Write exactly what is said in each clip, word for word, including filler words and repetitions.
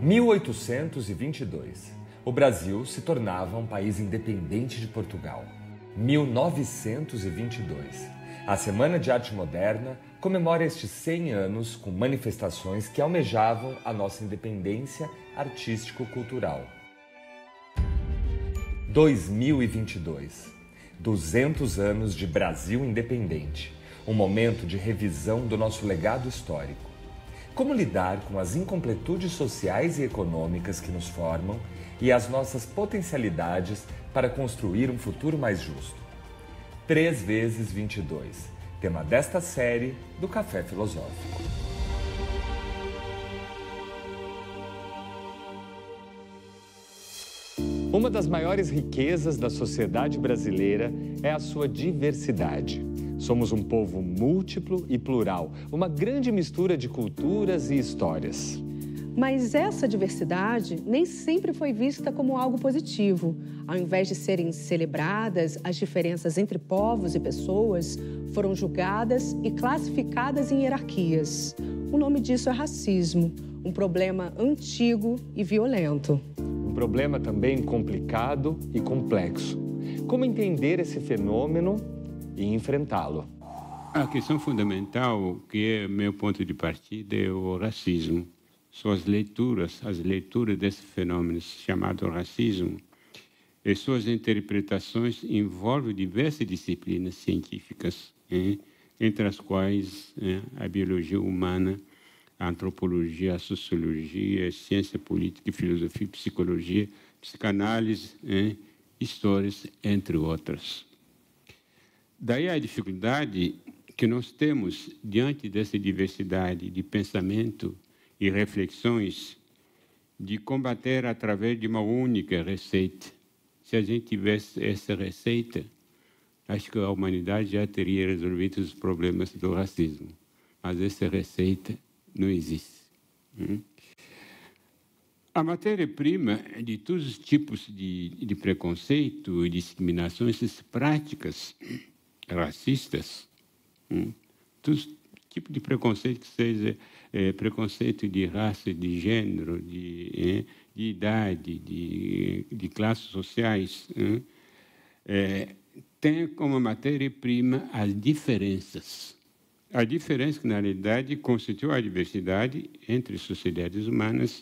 mil oitocentos e vinte e dois. O Brasil se tornava um país independente de Portugal. mil novecentos e vinte e dois. A Semana de Arte Moderna comemora estes cem anos com manifestações que almejavam a nossa independência artístico-cultural. dois mil e vinte e dois. duzentos anos de Brasil independente. Um momento de revisão do nosso legado histórico. Como lidar com as incompletudes sociais e econômicas que nos formam e as nossas potencialidades para construir um futuro mais justo. três vezes vinte e dois, tema desta série do Café Filosófico. Uma das maiores riquezas da sociedade brasileira é a sua diversidade. Somos um povo múltiplo e plural, uma grande mistura de culturas e histórias. Mas essa diversidade nem sempre foi vista como algo positivo. Ao invés de serem celebradas, as diferenças entre povos e pessoas foram julgadas e classificadas em hierarquias. O nome disso é racismo, um problema antigo e violento. Um problema também complicado e complexo. Como entender esse fenômeno e enfrentá-lo? A questão fundamental, que é meu ponto de partida, é o racismo. São as leituras, as leituras desse fenômeno chamado racismo, e suas interpretações envolvem diversas disciplinas científicas, hein, entre as quais hein, a biologia humana, a antropologia, a sociologia, a ciência política, filosofia, psicologia, psicanálise, hein, histórias, entre outras. Daí a dificuldade que nós temos diante dessa diversidade de pensamento e reflexões de combater através de uma única receita. Se a gente tivesse essa receita, acho que a humanidade já teria resolvido os problemas do racismo. Mas essa receita não existe. Hum? A matéria-prima de todos os tipos de, de preconceito e discriminações, essas práticas racistas, hum, todos os tipos de preconceito que seja é, preconceito de raça, de gênero, de, é, de idade, de, de classes sociais, é, é, tem como matéria-prima as diferenças. A diferença que, na realidade, constitui a diversidade entre sociedades humanas.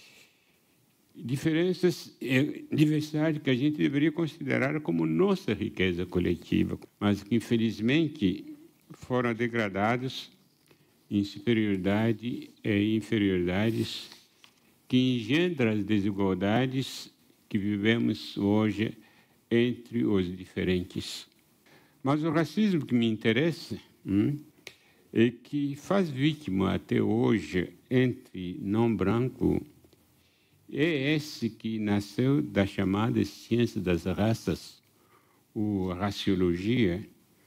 Diferenças, diversidade que a gente deveria considerar como nossa riqueza coletiva, mas que, infelizmente, foram degradados em superioridade e inferioridades que engendram as desigualdades que vivemos hoje entre os diferentes. Mas o racismo que me interessa hum, é que faz vítima até hoje entre não branco é esse que nasceu da chamada ciência das raças, ou raciologia,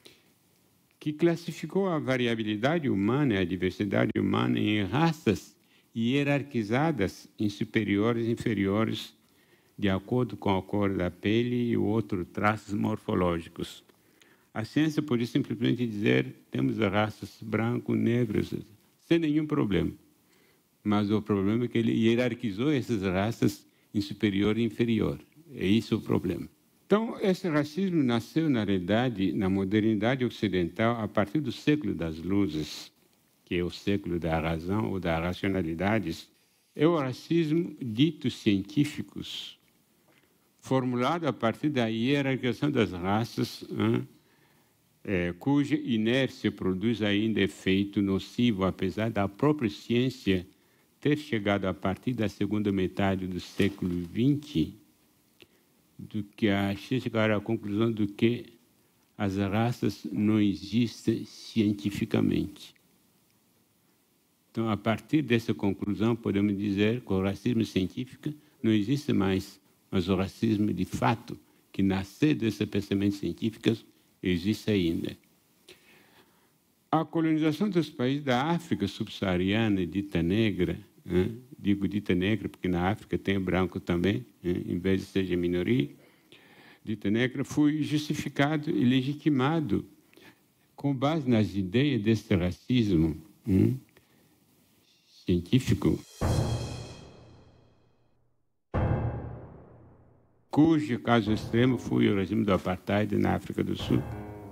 que classificou a variabilidade humana e a diversidade humana em raças hierarquizadas em superiores e inferiores, de acordo com a cor da pele e outros traços morfológicos. A ciência podia simplesmente dizer temos raças branco, negros, sem nenhum problema. Mas o problema é que ele hierarquizou essas raças em superior e inferior. É isso o problema. Então, esse racismo nasceu, na realidade, na modernidade ocidental, a partir do século das luzes, que é o século da razão ou das racionalidades. É o racismo dito científicos, formulado a partir da hierarquização das raças, hein, é, cuja inércia produz ainda efeito nocivo, apesar da própria ciência ter chegado a partir da segunda metade do século vinte, do que a chegar à conclusão do que as raças não existem cientificamente. Então, a partir dessa conclusão, podemos dizer que o racismo científico não existe mais, mas o racismo de fato, que nasceu desses pensamentos científicos, existe ainda. A colonização dos países da África subsaariana, dita negra, hein? Digo dita negra porque na África tem branco também, hein? Em vez de ser minoria, dita negra, foi justificado e legitimado com base nas ideias desse racismo hein? científico. cujo caso extremo foi o regime do apartheid na África do Sul.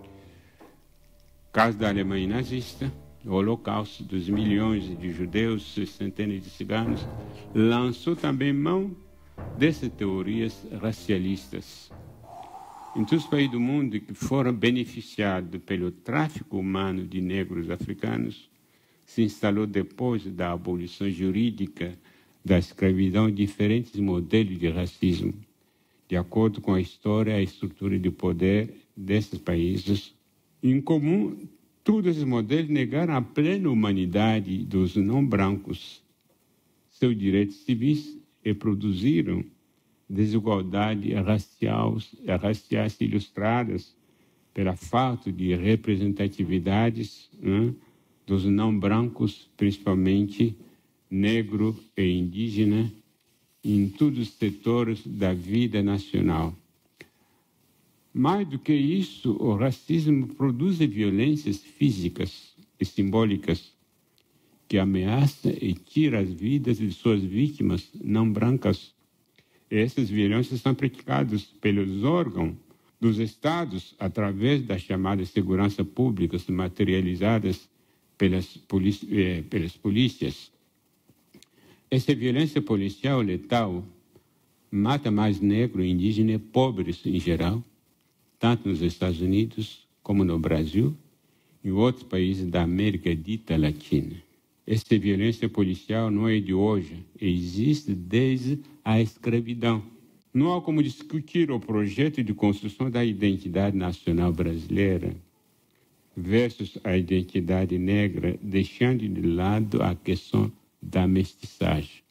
Caso da Alemanha nazista, o holocausto dos milhões de judeus e centenas de ciganos, lançou também mão dessas teorias racialistas. Em todos os países do mundo que foram beneficiados pelo tráfico humano de negros africanos, se instalou depois da abolição jurídica da escravidão diferentes modelos de racismo, de acordo com a história e a estrutura de poder desses países. Em comum, todos esses modelos negaram a plena humanidade dos não-brancos, seus direitos civis, e produziram desigualdades raciais, raciais ilustradas pela falta de representatividades, né, dos não-brancos, principalmente negro e indígena, em todos os setores da vida nacional. Mais do que isso, o racismo produz violências físicas e simbólicas que ameaçam e tiram as vidas de suas vítimas não brancas. E essas violências são praticadas pelos órgãos dos estados através das chamadas segurança públicas materializadas pelas, polícia, eh, pelas polícias. Essa violência policial letal mata mais negros, indígenas e pobres em geral, tanto nos Estados Unidos como no Brasil e em outros países da América dita latina. Essa violência policial não é de hoje, existe desde a escravidão. Não há como discutir o projeto de construção da identidade nacional brasileira versus a identidade negra, deixando de lado a questão da mestiçagem.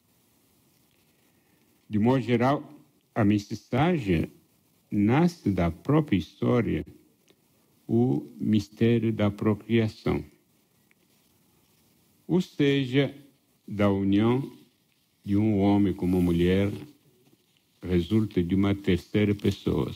De modo geral, a mestiçagem nasce da própria história, o mistério da procriação, ou seja, da união de um homem com uma mulher, resulta de uma terceira pessoa.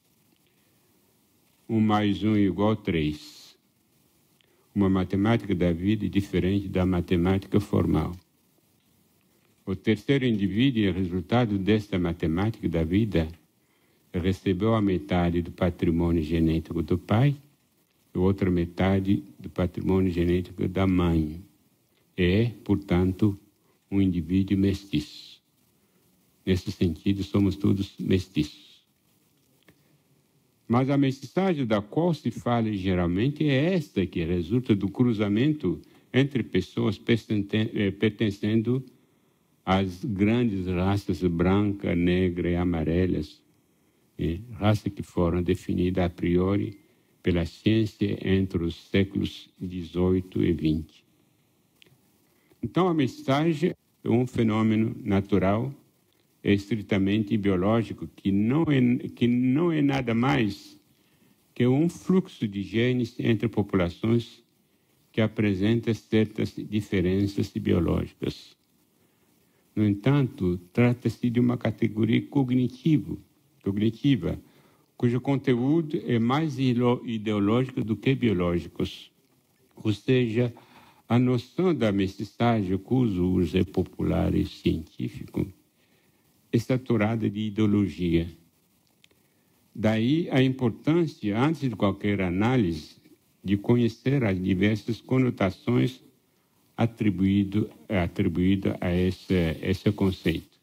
Um mais um igual a três. Uma matemática da vida diferente da matemática formal. O terceiro indivíduo, resultado desta matemática da vida, recebeu a metade do patrimônio genético do pai e outra metade do patrimônio genético da mãe. É, portanto, um indivíduo mestiço. Nesse sentido, somos todos mestiços. Mas a mestiçagem da qual se fala geralmente é esta que resulta do cruzamento entre pessoas pertencendo às grandes raças branca, negra e amarelas, é, raças que foram definidas a priori pela ciência entre os séculos dezoito e vinte. Então, a mestiçagem é um fenômeno natural, é estritamente biológico, que não é, que não é nada mais que um fluxo de genes entre populações que apresenta certas diferenças biológicas. No entanto, trata-se de uma categoria cognitivo, cognitiva, cujo conteúdo é mais ideológico do que biológico, ou seja, a noção da mestiçagem, cujo uso é popular e científico, é saturada de ideologia. Daí a importância, antes de qualquer análise, de conhecer as diversas conotações atribuídas atribuído a esse, esse conceito.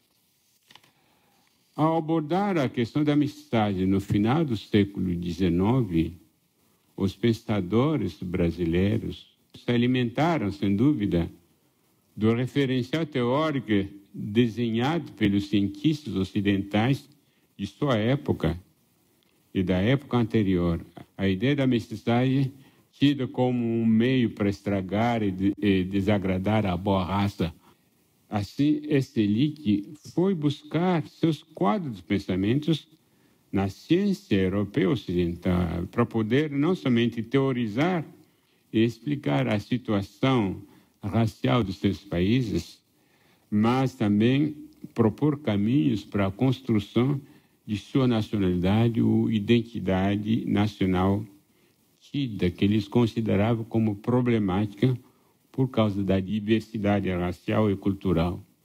Ao abordar a questão da mestiçagem no final do século dezenove, os pensadores brasileiros se alimentaram, sem dúvida, do referencial teórico desenhado pelos cientistas ocidentais de sua época e da época anterior. A ideia da mestiçagem, tida como um meio para estragar e, de, e desagradar a boa raça. Assim, essa elite foi buscar seus quadros de pensamentos na ciência europeia ocidental para poder não somente teorizar e explicar a situação racial dos seus países, mas também propor caminhos para a construção de sua nacionalidade ou identidade nacional tida, que eles consideravam como problemática por causa da diversidade racial e cultural.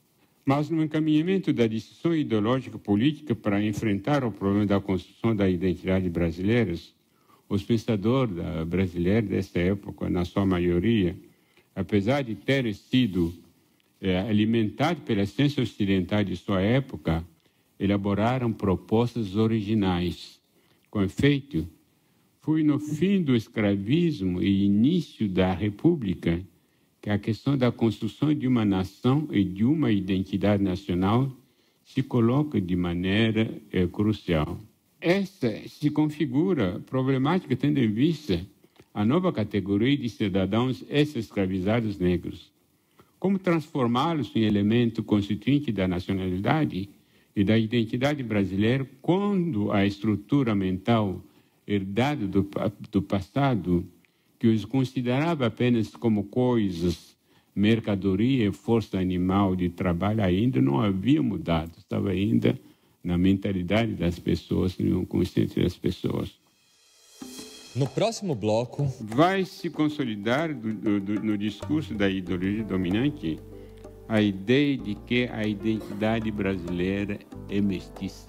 Mas no encaminhamento da decisão ideológica política para enfrentar o problema da construção da identidade brasileira, os pensadores brasileiros dessa época, na sua maioria, apesar de terem sido é, alimentados pela ciência ocidental de sua época, elaboraram propostas originais. Com efeito, foi no fim do escravismo e início da República que a questão da construção de uma nação e de uma identidade nacional se coloca de maneira é, crucial. Esta se configura problemática tendo em vista a nova categoria de cidadãos ex-escravizados negros. Como transformá-los em elemento constituinte da nacionalidade e da identidade brasileira quando a estrutura mental herdada do, do passado, que os considerava apenas como coisas, mercadoria e força animal de trabalho, ainda não havia mudado, estava ainda na mentalidade das pessoas, no consciente das pessoas. No próximo bloco, vai se consolidar do, do, no discurso da ideologia dominante a ideia de que a identidade brasileira é mestiça.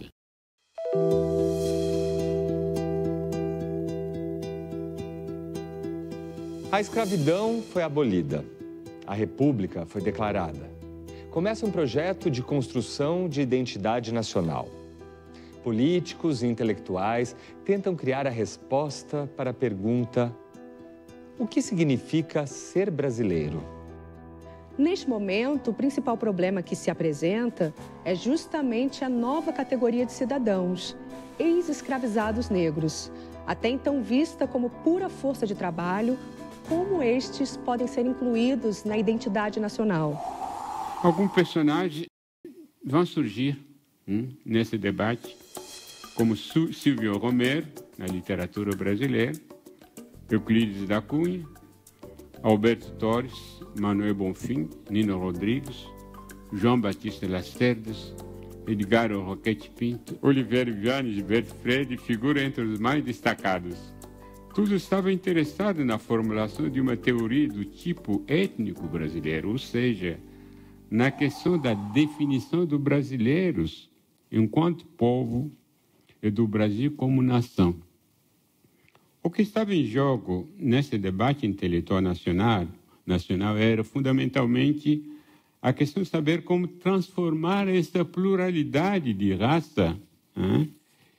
A escravidão foi abolida. A República foi declarada. Começa um projeto de construção de identidade nacional. Políticos e intelectuais tentam criar a resposta para a pergunta: o que significa ser brasileiro? Neste momento, o principal problema que se apresenta é justamente a nova categoria de cidadãos, ex-escravizados negros, até então vista como pura força de trabalho. Como estes podem ser incluídos na identidade nacional? Alguns personagens vão surgir hum, nesse debate, como Silvio Romero, na literatura brasileira, Euclides da Cunha, Alberto Torres, Manuel Bonfim, Nino Rodrigues, João Batista Lacerdas, Edgar Roquete Pinto, Oliveira Viana, Gilberto Freire, figura entre os mais destacados. Todos estavam interessados na formulação de uma teoria do tipo étnico brasileiro, ou seja, na questão da definição dos brasileiros enquanto povo e do Brasil como nação. O que estava em jogo nesse debate intelectual nacional, nacional era fundamentalmente a questão de saber como transformar essa pluralidade de raça hein,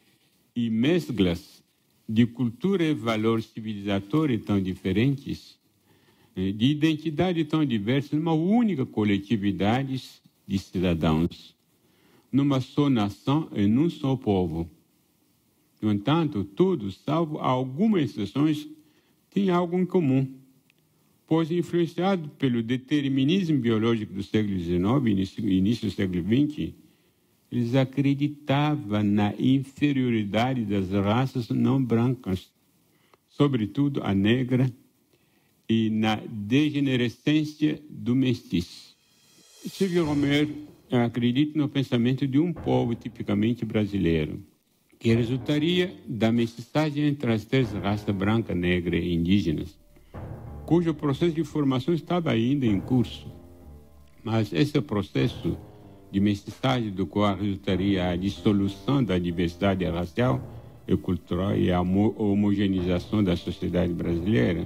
e mesclas de cultura e valores civilizatórios tão diferentes, de identidade tão diversa, numa única coletividade de cidadãos, numa só nação e num só povo. No entanto, todos, salvo algumas exceções, têm algo em comum, pois, influenciado pelo determinismo biológico do século dezenove e início, início do século vinte, eles acreditavam na inferioridade das raças não brancas, sobretudo a negra, e na degenerescência do mestiço. Silvio Romero acredita no pensamento de um povo tipicamente brasileiro, que resultaria da mestiçagem entre as três raças branca, negra e indígenas, cujo processo de formação estava ainda em curso. Mas esse processo de mestiçagem, do qual resultaria a dissolução da diversidade racial e cultural e a homogeneização da sociedade brasileira,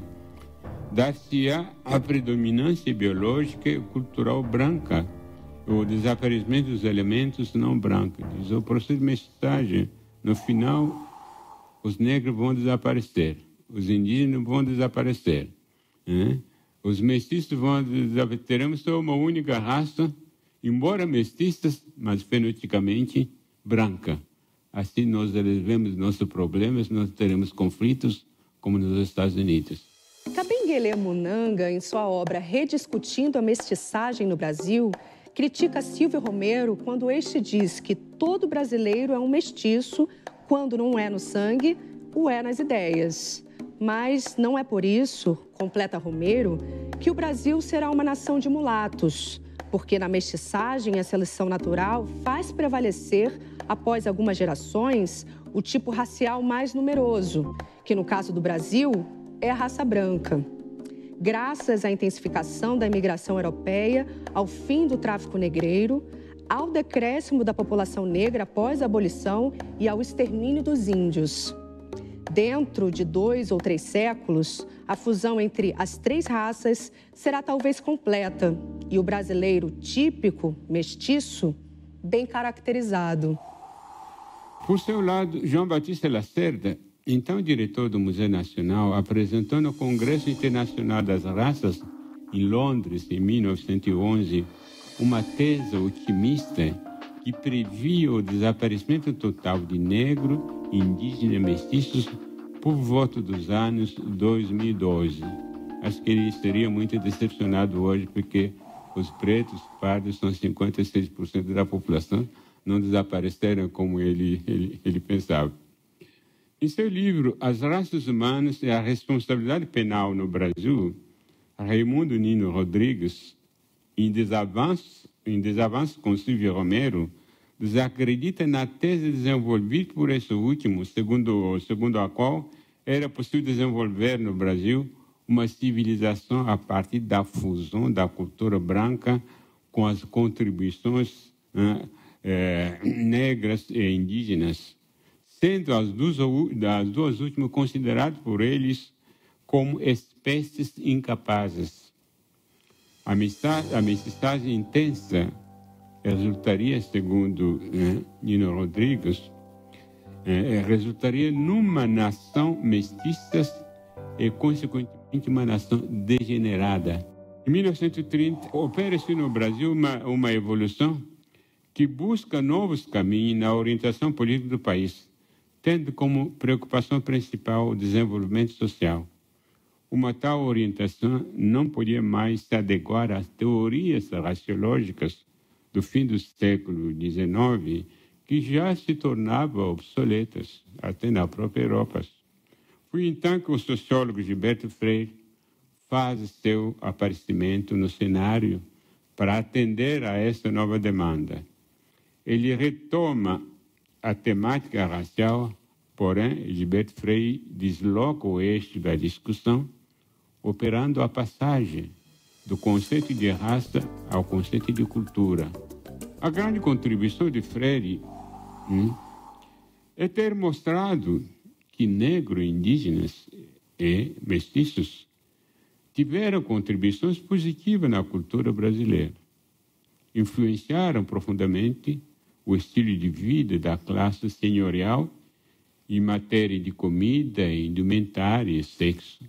dar-se-á a predominância biológica e cultural branca, o desaparecimento dos elementos não brancos. O processo de mestiçagem, no final, os negros vão desaparecer, os indígenas vão desaparecer, né? Os mestiços vão desaparecer, teremos só uma única raça, embora mestiças, mas fenotipicamente branca. Assim nós resolvemos nossos problemas, nós teremos conflitos como nos Estados Unidos. Kabengele Munanga, em sua obra Rediscutindo a Mestiçagem no Brasil, critica Silvio Romero quando este diz que todo brasileiro é um mestiço, quando não é no sangue, o é nas ideias. Mas não é por isso, completa Romero, que o Brasil será uma nação de mulatos, porque na mestiçagem a seleção natural faz prevalecer, após algumas gerações, o tipo racial mais numeroso, que no caso do Brasil é a raça branca. Graças à intensificação da imigração europeia, ao fim do tráfico negreiro, ao decréscimo da população negra após a abolição e ao extermínio dos índios. Dentro de dois ou três séculos, a fusão entre as três raças será talvez completa e o brasileiro típico, mestiço, bem caracterizado. Por seu lado, João Batista Lacerda, então diretor do Museu Nacional, apresentou no Congresso Internacional das Raças, em Londres, em mil novecentos e onze, uma tese otimista que previa o desaparecimento total de negro, indígena e mestiços por volta dos anos dois mil e doze. Acho que ele estaria muito decepcionado hoje, porque os pretos, pardos, são cinquenta e seis por cento da população, não desapareceram como ele, ele, ele pensava. Em seu livro, As Raças Humanas e a Responsabilidade Penal no Brasil, Raimundo Nino Rodrigues, em desavanço, em desavanço com Silvio Romero, desacredita na tese desenvolvida por esse último, segundo, segundo a qual era possível desenvolver no Brasil uma civilização a partir da fusão da cultura branca com as contribuições né, eh, negras e indígenas, sendo as duas, as duas últimas consideradas por eles como espécies incapazes. A mestagem, a mestagem intensa resultaria, segundo né, Nino Rodrigues, eh, resultaria numa nação mestiça e, consequentemente, uma nação degenerada. Em mil novecentos e trinta, opera-se no Brasil uma, uma evolução que busca novos caminhos na orientação política do país, tendo como preocupação principal o desenvolvimento social. Uma tal orientação não podia mais se adequar às teorias raciológicas do fim do século dezenove, que já se tornavam obsoletas, até na própria Europa. Foi então que o sociólogo Gilberto Freire faz seu aparecimento no cenário para atender a essa nova demanda. Ele retoma a temática racial, porém, Gilberto Freire desloca o eixo da discussão, operando a passagem do conceito de raça ao conceito de cultura. A grande contribuição de Freire hum, é ter mostrado que negros, indígenas e mestiços tiveram contribuições positivas na cultura brasileira. Influenciaram profundamente o estilo de vida da classe senhorial em matéria de comida, indumentária e sexo.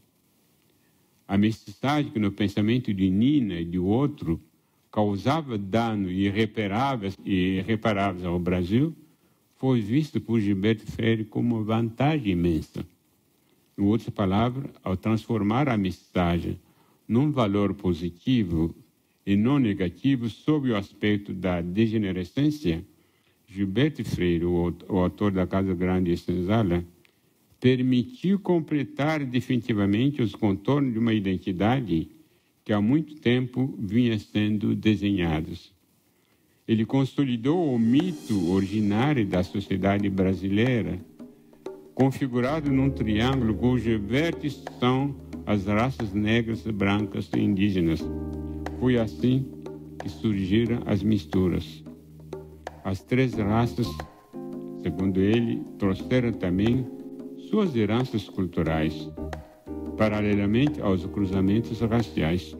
A mestiçagem que no pensamento de Nina e de outro causava dano irreparáveis e irreparáveis ao Brasil, foi vista por Gilberto Freire como uma vantagem imensa. Em outras palavras, ao transformar a mestiçagem num valor positivo e não negativo sob o aspecto da degenerescência, Gilberto Freire, o, o autor da Casa Grande e Senzala, permitiu completar definitivamente os contornos de uma identidade que há muito tempo vinha sendo desenhados. Ele consolidou o mito originário da sociedade brasileira, configurado num triângulo cujo vértice são as raças negras, brancas e indígenas. Foi assim que surgiram as misturas. As três raças, segundo ele, trouxeram também suas heranças culturais, paralelamente aos cruzamentos raciais,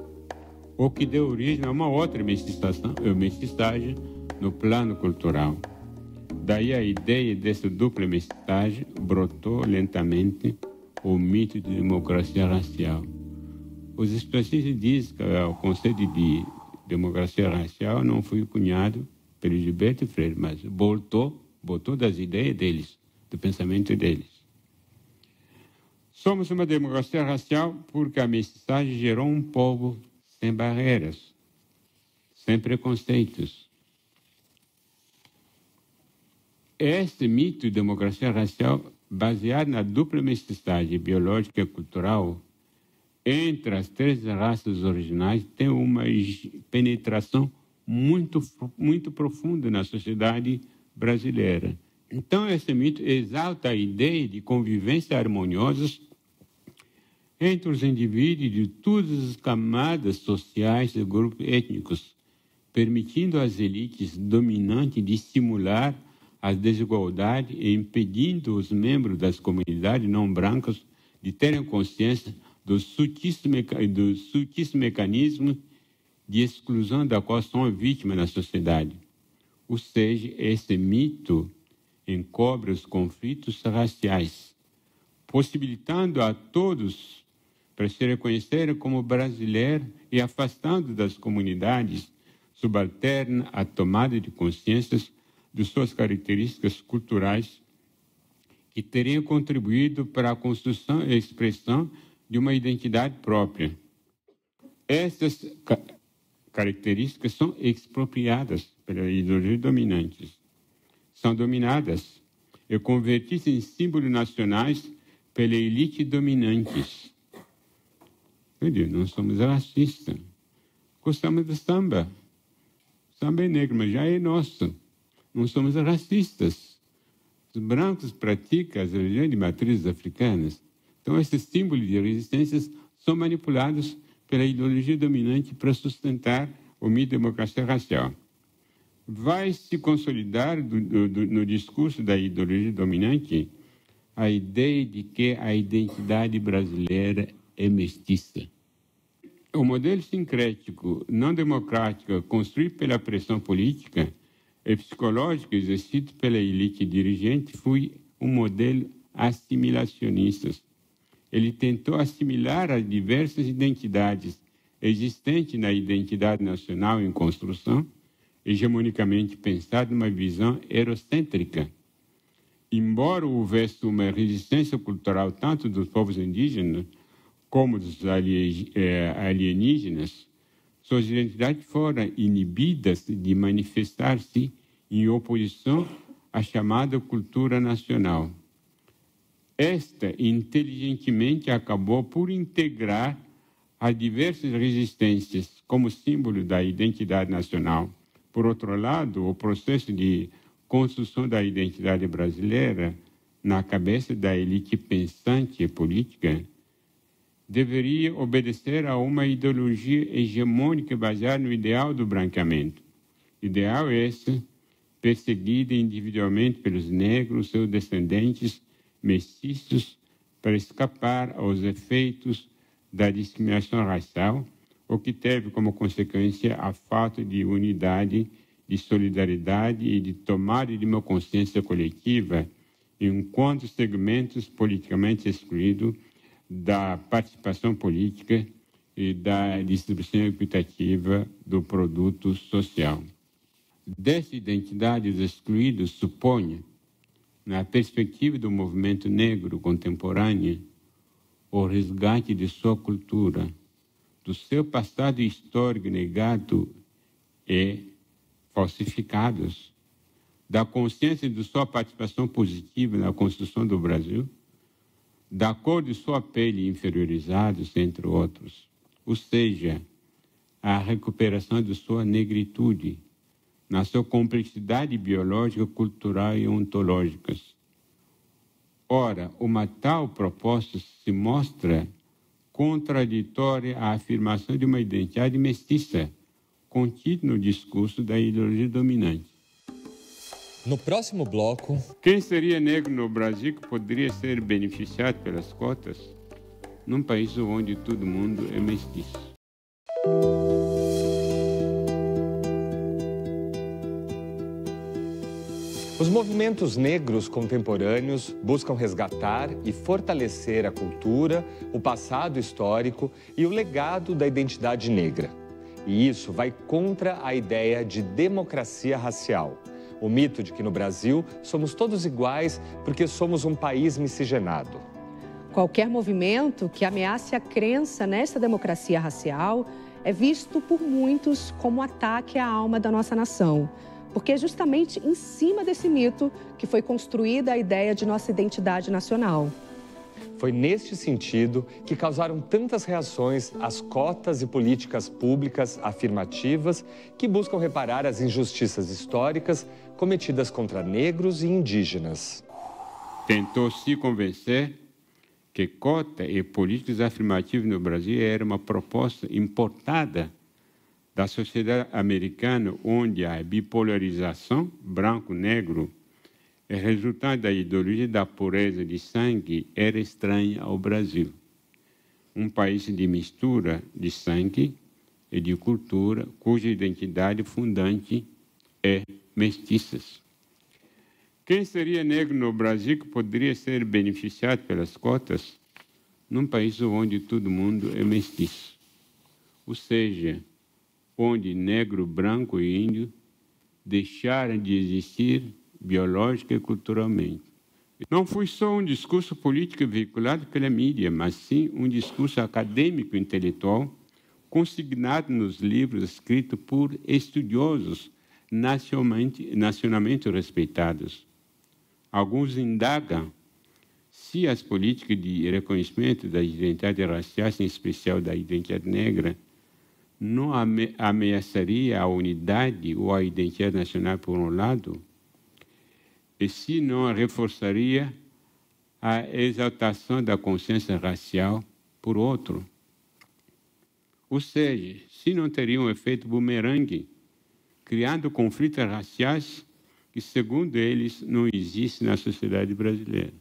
o que deu origem a uma outra mestiçação, mestiçagem no plano cultural. Daí a ideia dessa dupla mestiçagem brotou lentamente o mito de democracia racial. Os especialistas dizem que o conceito de democracia racial não foi cunhado pelo Gilberto Freire, mas voltou, voltou das ideias deles, do pensamento deles. Somos uma democracia racial porque a mestiçagem gerou um povo sem barreiras, sem preconceitos. Esse mito de democracia racial, baseado na dupla mestiçagem biológica e cultural entre as três raças originais, tem uma penetração muito, muito profunda na sociedade brasileira. Então, esse mito exalta a ideia de convivência harmoniosa entre os indivíduos de todas as camadas sociais e grupos étnicos, permitindo às elites dominantes de estimular a desigualdade e impedindo os membros das comunidades não brancas de terem consciência dos sutis, meca... dos sutis mecanismos de exclusão da qual são vítimas na sociedade. Ou seja, esse mito encobre os conflitos raciais, possibilitando a todos para se reconhecerem como brasileiros e afastando das comunidades subalternas a tomada de consciências de suas características culturais que teriam contribuído para a construção e expressão de uma identidade própria. Essas ca- características são expropriadas pelas ideologias dominantes, são dominadas e convertidas em símbolos nacionais pela elite dominantes. Não somos racistas. Gostamos do samba. Samba é negro, mas já é nosso. Não somos racistas. Os brancos praticam as religiões de matrizes africanas. Então, esses símbolos de resistência são manipulados pela ideologia dominante para sustentar o mito de democracia racial. Vai se consolidar do, do, no discurso da ideologia dominante a ideia de que a identidade brasileira é mestiça. O modelo sincrético não democrático construído pela pressão política e psicológica exercido pela elite dirigente foi um modelo assimilacionista. Ele tentou assimilar as diversas identidades existentes na identidade nacional em construção, hegemonicamente pensada numa visão eurocêntrica. Embora houvesse uma resistência cultural tanto dos povos indígenas como dos alienígenas, suas identidades foram inibidas de manifestar-se em oposição à chamada cultura nacional. Esta, inteligentemente, acabou por integrar as diversas resistências como símbolo da identidade nacional. Por outro lado, o processo de construção da identidade brasileira na cabeça da elite pensante e política deveria obedecer a uma ideologia hegemônica baseada no ideal do branqueamento. Ideal esse perseguido individualmente pelos negros, seus descendentes mestiços, para escapar aos efeitos da discriminação racial, o que teve como consequência a falta de unidade, de solidariedade e de tomada de uma consciência coletiva, enquanto segmentos politicamente excluídos da participação política e da distribuição equitativa do produto social. Dessa identidade, os excluídos supõem, na perspectiva do movimento negro contemporâneo, o resgate de sua cultura, do seu passado histórico negado e falsificados, da consciência de sua participação positiva na construção do Brasil, da cor de sua pele inferiorizados, entre outros, ou seja, a recuperação de sua negritude, na sua complexidade biológica, cultural e ontológica. Ora, uma tal proposta se mostra contraditória à afirmação de uma identidade mestiça, contida no discurso da ideologia dominante. No próximo bloco... Quem seria negro no Brasil que poderia ser beneficiado pelas cotas num país onde todo mundo é mestiço? Os movimentos negros contemporâneos buscam resgatar e fortalecer a cultura, o passado histórico e o legado da identidade negra. E isso vai contra a ideia de democracia racial, o mito de que no Brasil somos todos iguais porque somos um país miscigenado. Qualquer movimento que ameace a crença nesta democracia racial é visto por muitos como ataque à alma da nossa nação. Porque é justamente em cima desse mito que foi construída a ideia de nossa identidade nacional. Foi neste sentido que causaram tantas reações as cotas e políticas públicas afirmativas que buscam reparar as injustiças históricas cometidas contra negros e indígenas. Tentou se convencer que cota e políticas afirmativas no Brasil era uma proposta importada da sociedade americana, onde a bipolarização branco-negro é resultado da ideologia da pureza de sangue, era estranha ao Brasil. Um país de mistura de sangue e de cultura, cuja identidade fundante é mestiças. Quem seria negro no Brasil que poderia ser beneficiado pelas cotas num país onde todo mundo é mestiço? Ou seja, onde negro, branco e índio deixaram de existir biológica e culturalmente. Não foi só um discurso político veiculado pela mídia, mas sim um discurso acadêmico intelectual consignado nos livros escritos por estudiosos nacionalmente, nacionalmente respeitados. Alguns indagam se as políticas de reconhecimento da identidade racial, em especial da identidade negra, não ameaçaria a unidade ou a identidade nacional, por um lado, e se não reforçaria a exaltação da consciência racial, por outro. Ou seja, se não teria um efeito bumerangue, criando conflitos raciais que, segundo eles, não existem na sociedade brasileira.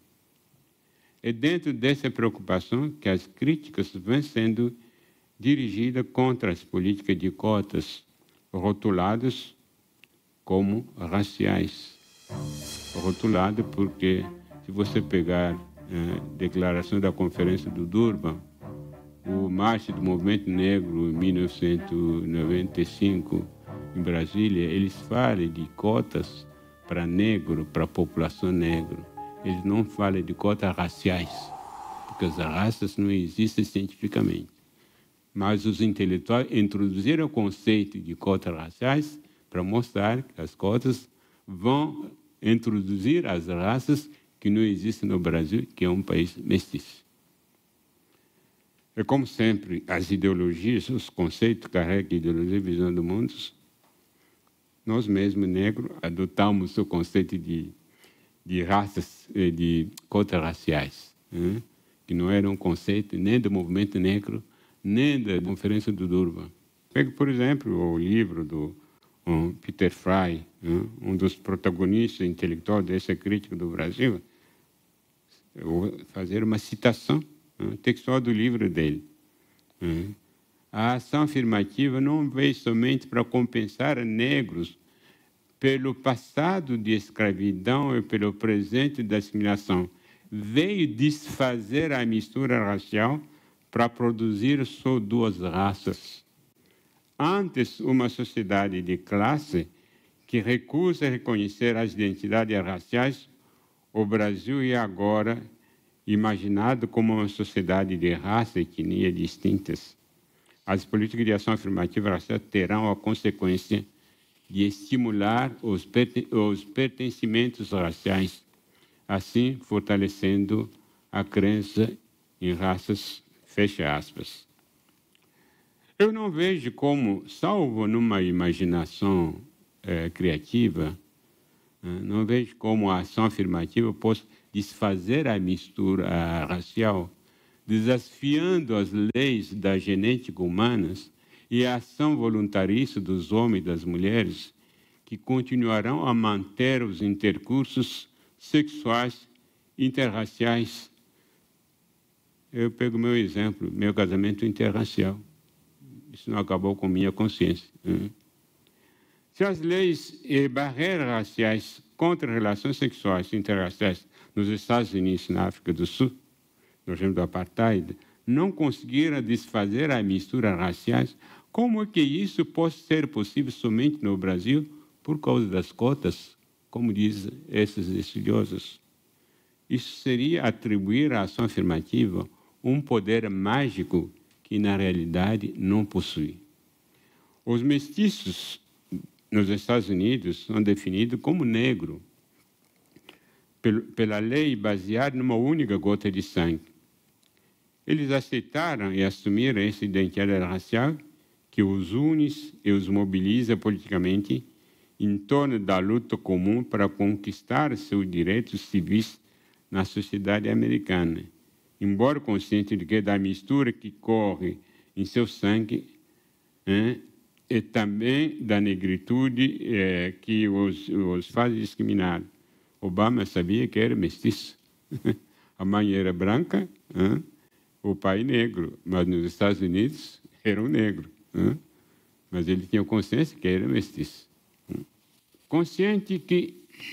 É dentro dessa preocupação que as críticas vêm sendo dirigidas contra as políticas de cotas, rotuladas como raciais. Rotulado porque, se você pegar a declaração da Conferência do Durban, o marcho do Movimento Negro em mil novecentos e noventa e cinco, em Brasília, eles falam de cotas para negro, para a população negra. Eles não falam de cotas raciais, porque as raças não existem cientificamente. Mas os intelectuais introduziram o conceito de cotas raciais para mostrar que as cotas vão introduzir as raças que não existem no Brasil, que é um país mestiço. É como sempre, as ideologias, os conceitos carregam ideologia e visão do mundo. Nós mesmos, negros, adotamos o conceito de, de raças, de cotas raciais, né? Que não era um conceito nem do movimento negro, nem da Conferência do Durban. Pega, por exemplo, o livro do um Peter Frey, um dos protagonistas intelectuais dessa crítica do Brasil. Eu vou fazer uma citação textual do livro dele. A ação afirmativa não veio somente para compensar negros pelo passado de escravidão e pelo presente da assimilação. Veio desfazer a mistura racial para produzir só duas raças. Antes, uma sociedade de classe que recusa reconhecer as identidades raciais, o Brasil é agora imaginado como uma sociedade de raça e etnia distintas. As políticas de ação afirmativa racial terão a consequência de estimular os, perten os pertencimentos raciais, assim fortalecendo a crença em raças, fecha aspas. Eu não vejo como, salvo numa imaginação é, criativa, não vejo como a ação afirmativa possa desfazer a mistura racial, desafiando as leis da genética humana e a ação voluntarista dos homens e das mulheres, que continuarão a manter os intercursos sexuais interraciais. Eu pego meu exemplo, meu casamento interracial. Isso não acabou com minha consciência. Se as leis e barreiras raciais contra relações sexuais interraciais nos Estados Unidos e na África do Sul, no regime do apartheid, não conseguiram desfazer a mistura raciais, como é que isso pode ser possível somente no Brasil por causa das cotas, como dizem esses estudiosos? Isso seria atribuir à ação afirmativa um poder mágico que, na realidade, não possui. Os mestiços nos Estados Unidos são definidos como negro, pela lei baseada numa única gota de sangue. Eles aceitaram e assumiram essa identidade racial que os une e os mobiliza politicamente em torno da luta comum para conquistar seus direitos civis na sociedade americana, embora consciente de que da mistura que corre em seu sangue, hein, e também da negritude é, que os, os faz discriminar. Obama sabia que era mestiço. A mãe era branca, hein? O pai negro, mas nos Estados Unidos era um negro. Hein? Mas ele tinha consciência que era mestiço. Hein? Consciente que,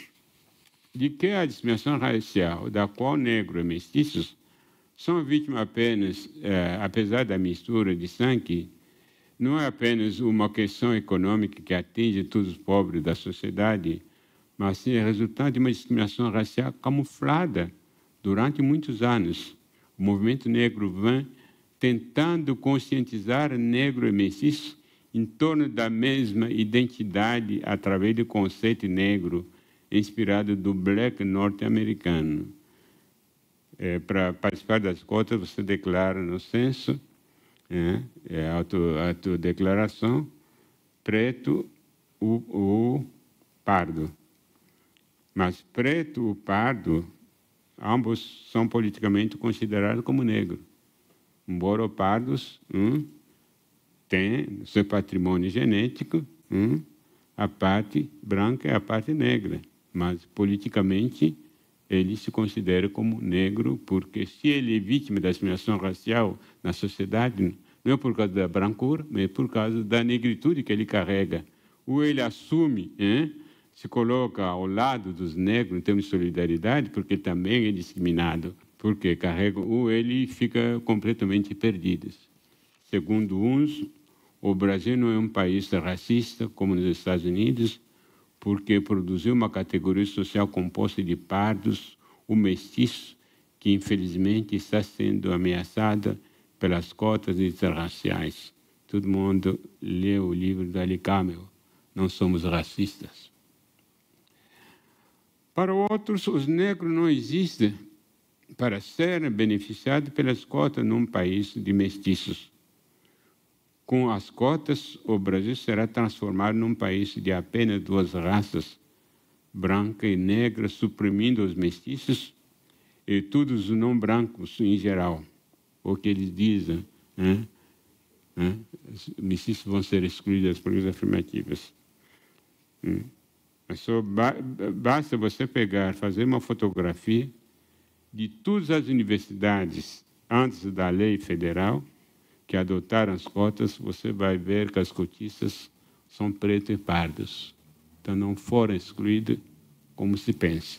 de que a discriminação racial, da qual negro e mestiços são vítimas apenas, é, apesar da mistura de sangue, não é apenas uma questão econômica que atinge todos os pobres da sociedade, mas sim é resultado de uma discriminação racial camuflada durante muitos anos. O movimento negro vem tentando conscientizar negro e mestiço em torno da mesma identidade através do conceito negro, inspirado do black norte-americano. É, para participar das cotas, você declara no censo, é, é auto, autodeclaração, preto, o, o pardo. Mas preto, o pardo, ambos são politicamente considerados como negros. Embora os pardos hum, tenham seu patrimônio genético, hum, a parte branca e a parte negra, mas politicamente ele se considera como negro, porque se ele é vítima da discriminação racial na sociedade, não é por causa da brancura, mas é por causa da negritude que ele carrega. Ou ele assume, hein, se coloca ao lado dos negros em termos de solidariedade, porque também é discriminado, porque carrega, ou ele fica completamente perdido. Segundo uns, o Brasil não é um país racista, como nos Estados Unidos, porque produziu uma categoria social composta de pardos, o mestiço, que infelizmente está sendo ameaçada pelas cotas interraciais. Todo mundo lê o livro do Ali Camel, Não Somos Racistas. Para outros, os negros não existem para serem beneficiados pelas cotas num país de mestiços. Com as cotas, o Brasil será transformado num país de apenas duas raças, branca e negra, suprimindo os mestiços e todos os não brancos em geral. O que eles dizem, né? Né? Os mestiços vão ser excluídos das políticas afirmativas. Hum. Mas só ba basta você pegar, fazer uma fotografia de todas as universidades antes da lei federal que adotaram as cotas, você vai ver que as cotistas são pretos e pardos. Então, não foram excluídos como se pensa.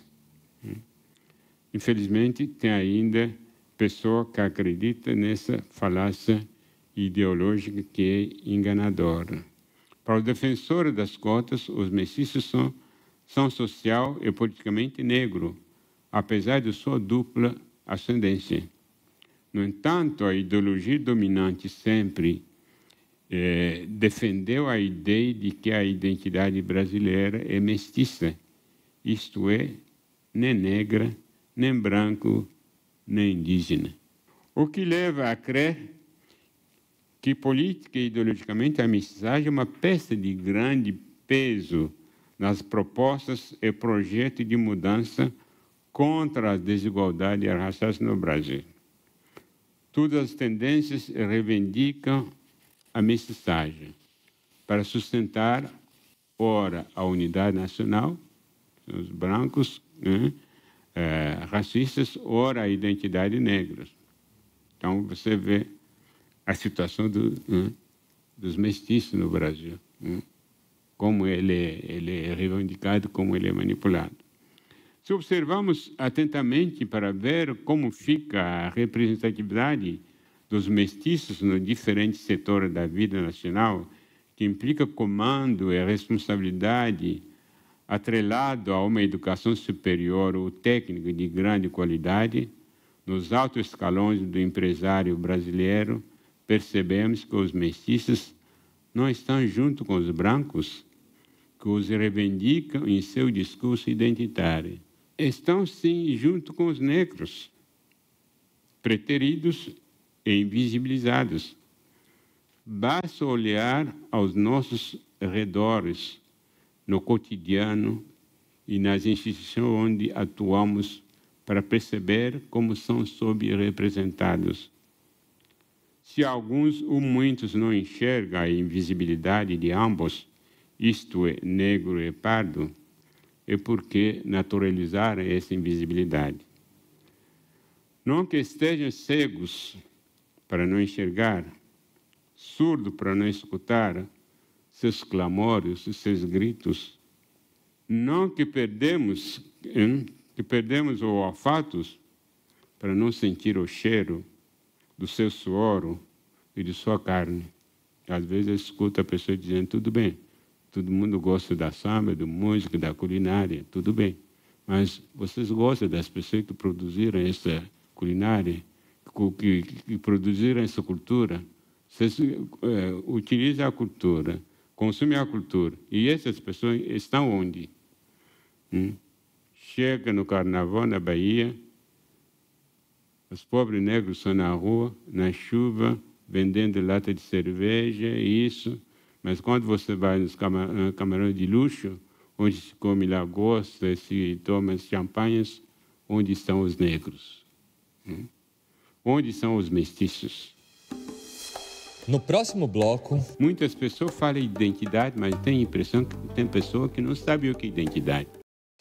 Infelizmente, tem ainda pessoa que acredita nessa falácia ideológica que é enganadora. Para os defensores das cotas, os mestiços são, são social e politicamente negros, apesar de sua dupla ascendência. No entanto, a ideologia dominante sempre eh, defendeu a ideia de que a identidade brasileira é mestiça, isto é, nem negra, nem branco, nem indígena. O que leva a crer que política e ideologicamente a mestiçagem é uma peça de grande peso nas propostas e projetos de mudança contra as desigualdades raciais no Brasil. Todas as tendências reivindicam a mestiçagem para sustentar, ora, a unidade nacional, os brancos, né, é, racistas, ora, a identidade negra. Então, você vê a situação do, né, dos mestiços no Brasil, né, como ele é, ele é reivindicado, como ele é manipulado. Se observamos atentamente para ver como fica a representatividade dos mestiços nos diferentes setores da vida nacional, que implica comando e responsabilidade atrelado a uma educação superior ou técnica de grande qualidade, nos altos escalões do empresário brasileiro, percebemos que os mestiços não estão junto com os brancos, que os reivindicam em seu discurso identitário. Estão, sim, junto com os negros, preteridos e invisibilizados. Basta olhar aos nossos redores, no cotidiano e nas instituições onde atuamos, para perceber como são subrepresentados. Se alguns ou muitos não enxergam a invisibilidade de ambos, isto é, negro e pardo, é porque naturalizaram essa invisibilidade. Não que estejam cegos para não enxergar, surdo para não escutar seus clamores, seus gritos, não que perdemos, hein, que perdemos o olfato para não sentir o cheiro do seu suor e de sua carne. Às vezes eu escuto a pessoa dizendo, tudo bem, todo mundo gosta da samba, da música, da culinária, tudo bem, mas vocês gostam das pessoas que produziram essa culinária, que, que produziram essa cultura? Vocês é, utilizam a cultura, consumem a cultura, e essas pessoas estão onde? Hum? Chega no carnaval na Bahia, os pobres negros estão na rua, na chuva, vendendo lata de cerveja, isso, mas quando você vai nos camarões de luxo, onde se come lagosta, se toma champanhes, onde estão os negros? Hum? Onde são os mestiços? No próximo bloco... Muitas pessoas falam identidade, mas tem a impressão que tem pessoa que não sabe o que é identidade.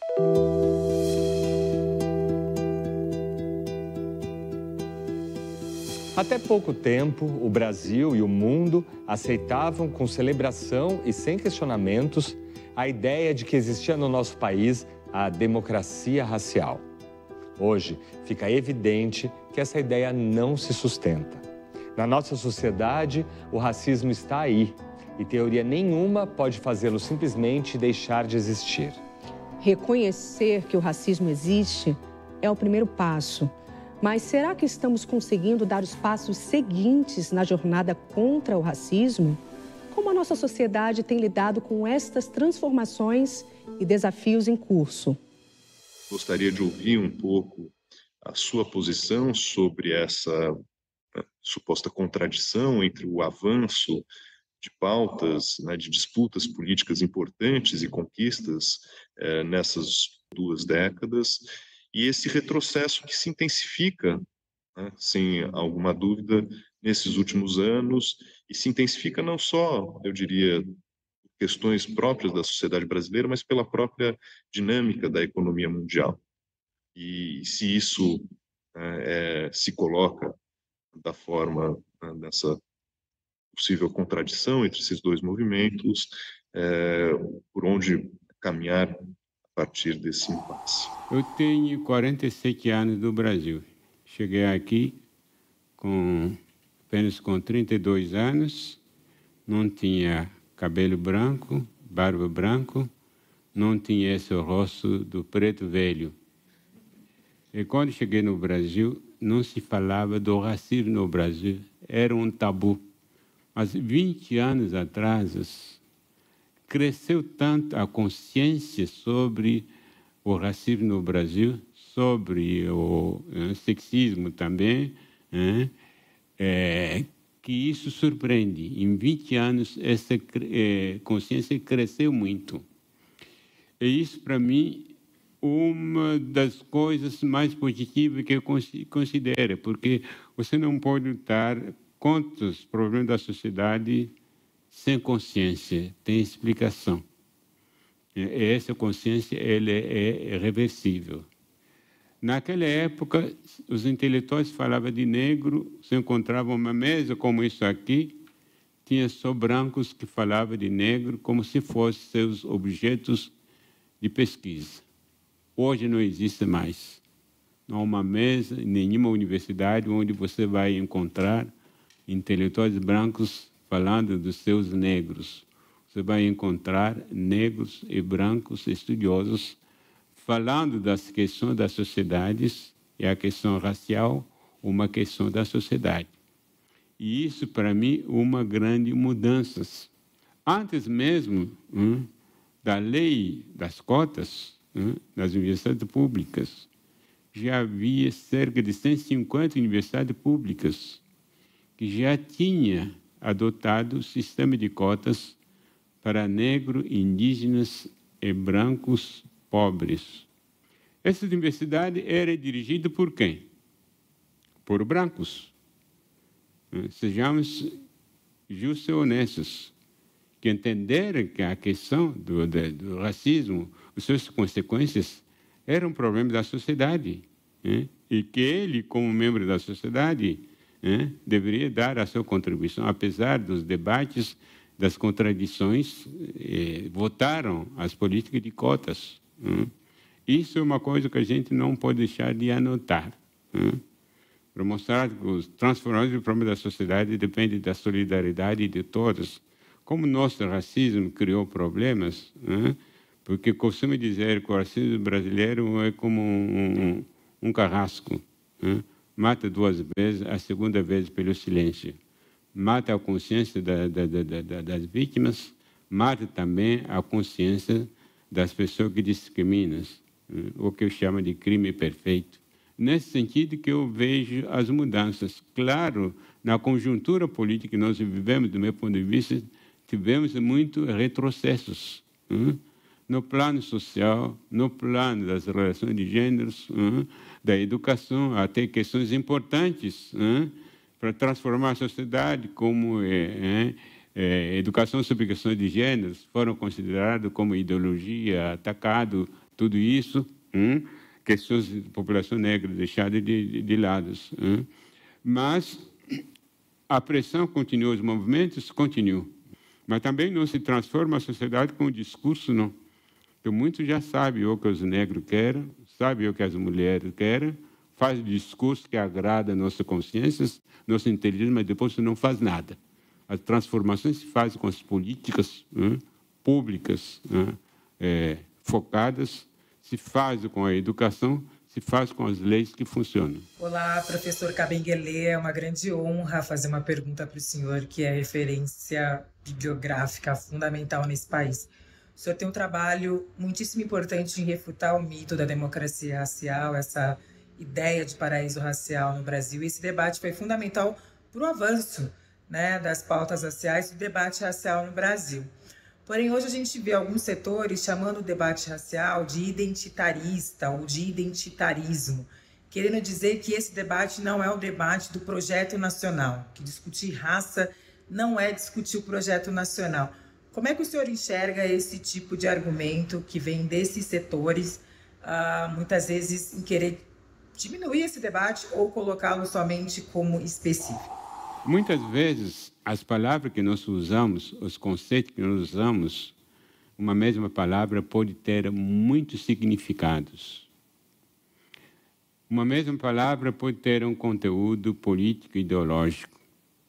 Até pouco tempo, o Brasil e o mundo aceitavam com celebração e sem questionamentos a ideia de que existia no nosso país a democracia racial. Hoje, fica evidente que essa ideia não se sustenta. Na nossa sociedade, o racismo está aí e teoria nenhuma pode fazê-lo simplesmente deixar de existir. Reconhecer que o racismo existe é o primeiro passo. Mas será que estamos conseguindo dar os passos seguintes na jornada contra o racismo? Como a nossa sociedade tem lidado com estas transformações e desafios em curso? Gostaria de ouvir um pouco a sua posição sobre essa né, suposta contradição entre o avanço de pautas, né, de disputas políticas importantes e conquistas eh, nessas duas décadas e esse retrocesso que se intensifica, né, sem alguma dúvida, nesses últimos anos e se intensifica não só, eu diria, questões próprias da sociedade brasileira, mas pela própria dinâmica da economia mundial. E se isso é, se coloca da forma, né, dessa possível contradição entre esses dois movimentos, é, por onde caminhar a partir desse impasse? Eu tenho quarenta e sete anos do Brasil. Cheguei aqui com apenas com trinta e dois anos, não tinha cabelo branco, barba branca, não tinha esse rosto do preto velho. E quando cheguei no Brasil, não se falava do racismo no Brasil, era um tabu. Mas vinte anos atrás, cresceu tanto a consciência sobre o racismo no Brasil, sobre o é, sexismo também, é, é, que isso surpreende. Em vinte anos, essa é, consciência cresceu muito. E isso, para mim, uma das coisas mais positivas que eu considero, porque você não pode lutar contra os problemas da sociedade sem consciência, tem explicação. Essa consciência ela é reversível. Naquela época, os intelectuais falavam de negro, se encontravam uma mesa como isso aqui, tinha só brancos que falavam de negro como se fossem seus objetos de pesquisa. Hoje não existe mais. Não há uma mesa em nenhuma universidade onde você vai encontrar intelectuais brancos falando dos seus negros. Você vai encontrar negros e brancos estudiosos falando das questões das sociedades, e a questão racial, uma questão da sociedade. E isso, para mim, é uma grande mudança. Antes mesmo hum, da lei das cotas hum, nas universidades públicas, já havia cerca de cento e cinquenta universidades públicas que já tinha adotado o sistema de cotas para negros, indígenas e brancos pobres. Essa universidade era dirigida por quem? Por brancos. Sejamos justos e honestos, que entenderam que a questão do, do, do racismo, as suas consequências, era um problema da sociedade, né? E que ele, como membro da sociedade, né, deveria dar a sua contribuição, apesar dos debates, das contradições, eh, votaram as políticas de cotas. Né? Isso é uma coisa que a gente não pode deixar de anotar, né? Para mostrar que os transformações do problema da sociedade dependem da solidariedade de todos. Como o nosso racismo criou problemas, né? Porque costumo dizer que o racismo brasileiro é como um, um, um carrasco, né? Mata duas vezes, a segunda vez pelo silêncio. Mata a consciência da, da, da, da, das vítimas, mata também a consciência das pessoas que discriminam, né? O que eu chamo de crime perfeito. Nesse sentido que eu vejo as mudanças. Claro, na conjuntura política que nós vivemos, do meu ponto de vista, tivemos muitos retrocessos, né? No plano social, no plano das relações de gêneros, né? Da educação, até questões importantes, né? Para transformar a sociedade, como é, é, é, educação sobre questões de gêneros, foram considerados como ideologia, atacado, tudo isso, né? Questões de população negra deixadas de, de, de lado. Né? Mas a pressão continua, os movimentos continuam. Mas também não se transforma a sociedade com o discurso, não. Então, muitos já sabem o que os negros querem, sabem o que as mulheres querem, faz discurso que agrada nossas consciências, nossa inteligência, mas depois não faz nada. As transformações se fazem com as políticas, né, públicas, né, é, focadas, se faz com a educação, se faz com as leis que funcionam. Olá, professor Kabengele, é uma grande honra fazer uma pergunta para o senhor, que é referência bibliográfica fundamental nesse país. O senhor tem um trabalho muitíssimo importante em refutar o mito da democracia racial, essa ideia de paraíso racial no Brasil. E esse debate foi fundamental para o avanço, né, das pautas raciais e do debate racial no Brasil. Porém, hoje a gente vê alguns setores chamando o debate racial de identitarista ou de identitarismo, querendo dizer que esse debate não é o debate do projeto nacional, que discutir raça não é discutir o projeto nacional. Como é que o senhor enxerga esse tipo de argumento que vem desses setores, uh, muitas vezes em querer diminuir esse debate ou colocá-lo somente como específico? Muitas vezes, as palavras que nós usamos, os conceitos que nós usamos, uma mesma palavra pode ter muitos significados. Uma mesma palavra pode ter um conteúdo político e ideológico.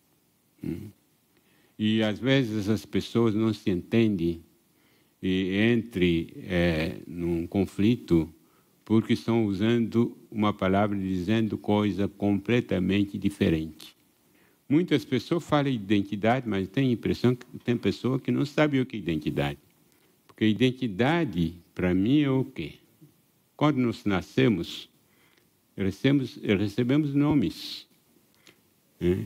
E, às vezes, as pessoas não se entendem e entre é, num conflito porque estão usando uma palavra dizendo coisa completamente diferente. Muitas pessoas falam identidade, mas tem a impressão que tem pessoas que não sabem o que é identidade. Porque identidade, para mim, é o quê? Quando nós nascemos, recebemos, recebemos nomes, né?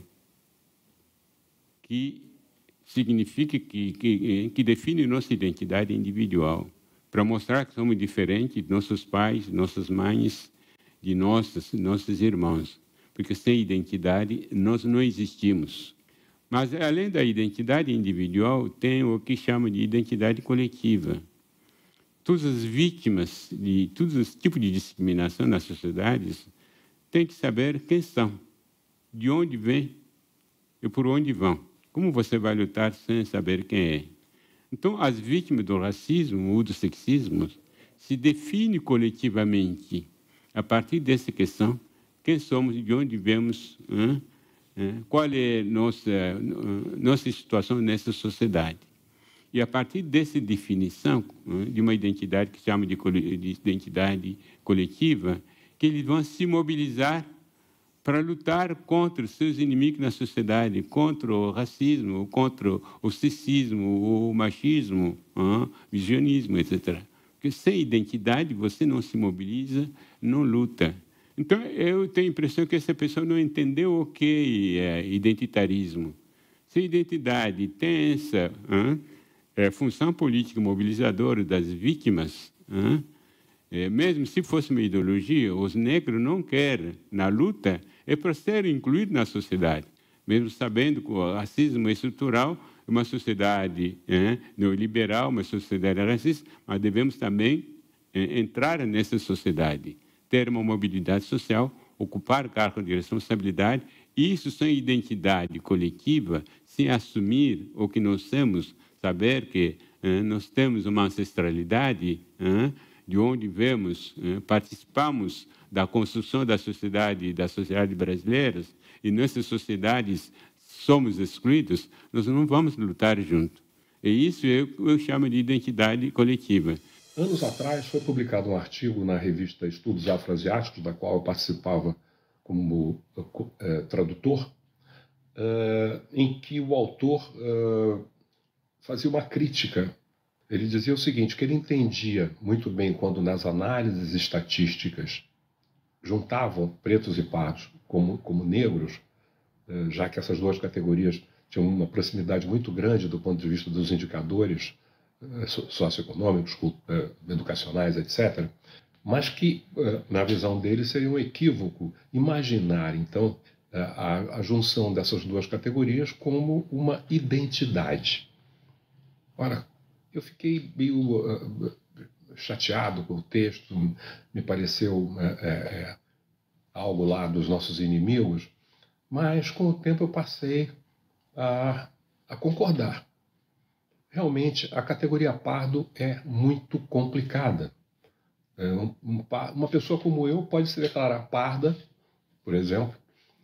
Que significa que, que, que define nossa identidade individual, para mostrar que somos diferentes de nossos pais, nossas mães, de nossos, nossos irmãos. Porque sem identidade nós não existimos. Mas, além da identidade individual, tem o que chama de identidade coletiva. Todas as vítimas de todos os tipos de discriminação nas sociedades têm que saber quem são, de onde vêm e por onde vão. Como você vai lutar sem saber quem é? Então, as vítimas do racismo ou do sexismo se definem coletivamente a partir dessa questão. Quem somos, de onde vemos, hein? Qual é nossa nossa situação nessa sociedade. E a partir dessa definição, hein, de uma identidade que se chama de, de identidade coletiva, que eles vão se mobilizar para lutar contra os seus inimigos na sociedade, contra o racismo, contra o sexismo, o machismo, hein, visionismo, etcétera. Porque sem identidade você não se mobiliza, não luta. Então, eu tenho a impressão que essa pessoa não entendeu o que é identitarismo. Se a identidade tem essa hein, é, função política mobilizadora das vítimas, hein, é, mesmo se fosse uma ideologia, os negros não querem, na luta, é para ser incluídos na sociedade. mesmo sabendo que o racismo é estrutural, uma sociedade é, neoliberal, uma sociedade racista, mas devemos também é, entrar nessa sociedade, ter uma mobilidade social, ocupar cargos de responsabilidade. Isso sem identidade coletiva, sem assumir o que nós somos, saber que é, nós temos uma ancestralidade, é, de onde vemos, é, participamos da construção da sociedade, da sociedade brasileira, e nessas sociedades somos excluídos, nós não vamos lutar juntos. E isso eu, eu chamo de identidade coletiva. Anos atrás foi publicado um artigo na revista Estudos Afroasiáticos, da qual eu participava como é, tradutor, é, em que o autor é, fazia uma crítica. Ele dizia o seguinte, que ele entendia muito bem quando nas análises estatísticas juntavam pretos e pardos como, como negros, já que essas duas categorias tinham uma proximidade muito grande do ponto de vista dos indicadores socioeconômicos, educacionais, etcétera, mas que, na visão dele, seria um equívoco imaginar, então, a, a junção dessas duas categorias como uma identidade. Ora, eu fiquei meio uh, chateado com o texto, me pareceu é, é, algo lá dos nossos inimigos, mas com o tempo eu passei a, a concordar. Realmente, a categoria pardo é muito complicada. É, um, um, uma pessoa como eu pode se declarar parda, por exemplo,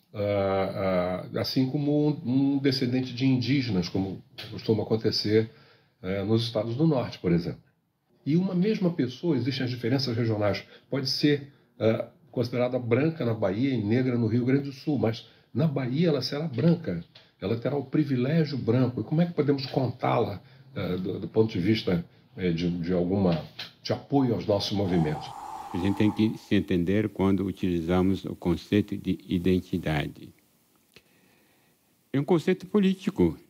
uh, uh, assim como um, um descendente de indígenas, como costuma acontecer uh, nos estados do norte, por exemplo. E uma mesma pessoa, existem as diferenças regionais, pode ser uh, considerada branca na Bahia e negra no Rio Grande do Sul, mas na Bahia ela será branca, ela terá o privilégio branco. E como é que podemos contá-la uh, do, do ponto de vista uh, de, de alguma de apoio aos nossos movimentos? A gente tem que se entender quando utilizamos o conceito de identidade. É um conceito político.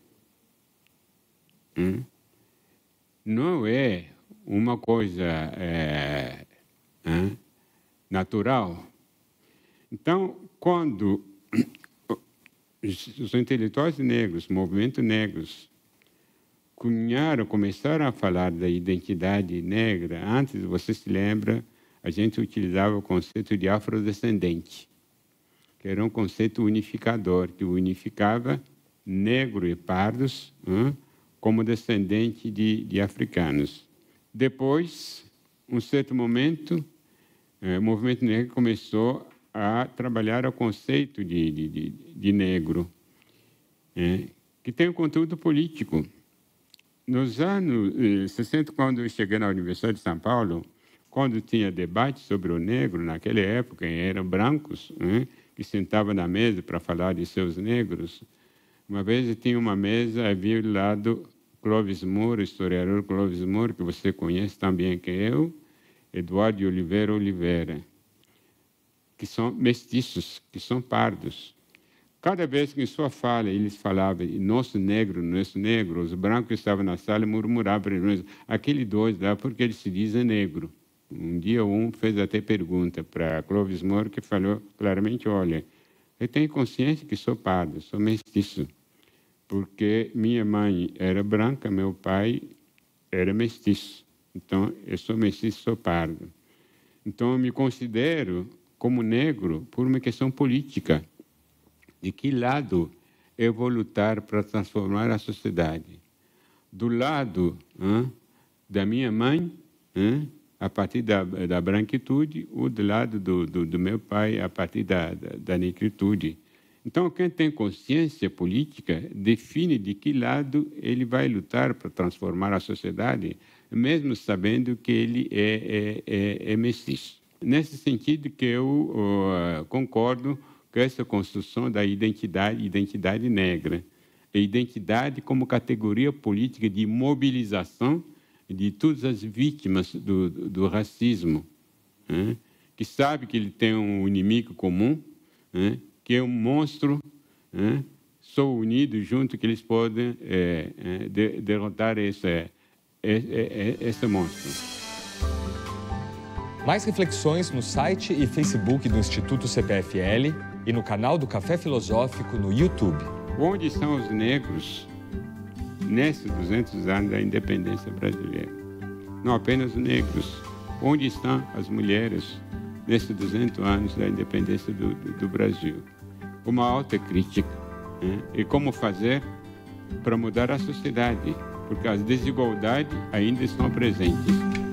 Hum? Não é uma coisa é, é, natural. Então, quando os intelectuais negros, movimentos negros, cunharam, começaram a falar da identidade negra, antes, você se lembra, a gente utilizava o conceito de afrodescendente, que era um conceito unificador, que unificava negro e pardos hein, como descendente de, de africanos. Depois, um certo momento, o movimento negro começou a trabalhar o conceito de, de, de, de negro, é, que tem um conteúdo político. Nos anos sessenta, quando eu cheguei na Universidade de São Paulo, quando tinha debate sobre o negro, naquela época eram brancos é, que sentavam na mesa para falar de seus negros. Uma vez tinha uma mesa, havia do lado Clóvis Moura, historiador Clóvis Moura, que você conhece também que eu, Eduardo de Oliveira Oliveira, que são mestiços, que são pardos. Cada vez que em sua fala eles falavam nosso negro, nosso negro, os brancos que estavam na sala murmuravam, aquele dois lá porque ele se diz negro. Um dia um fez até pergunta para Clóvis Moura, que falou claramente, olha, eu tenho consciência que sou pardo, sou mestiço, porque minha mãe era branca, meu pai era mestiço. Então, eu sou mestiço, sou pardo. Então, eu me considero como negro por uma questão política. De que lado eu vou lutar para transformar a sociedade? Do lado hein, da minha mãe, hein, a partir da, da branquitude, ou do lado do, do, do meu pai, a partir da, da, da negritude. Então, quem tem consciência política define de que lado ele vai lutar para transformar a sociedade, mesmo sabendo que ele é, é, é, é mestiço. Nesse sentido que eu uh, concordo com essa construção da identidade, identidade negra. A identidade como categoria política de mobilização de todas as vítimas do, do, do racismo, né? Que sabe que ele tem um inimigo comum, né? Que é um monstro, né? Só unidos junto que eles podem é, é, de, derrotar esse, é, é, é, esse monstro. Mais reflexões no site e Facebook do Instituto C P F L e no canal do Café Filosófico no YouTube. Onde estão os negros nesses duzentos anos da independência brasileira? Não apenas os negros. Onde estão as mulheres nesses duzentos anos da independência do, do, do Brasil? Uma autocrítica, né? E como fazer para mudar a sociedade, porque as desigualdades ainda estão presentes.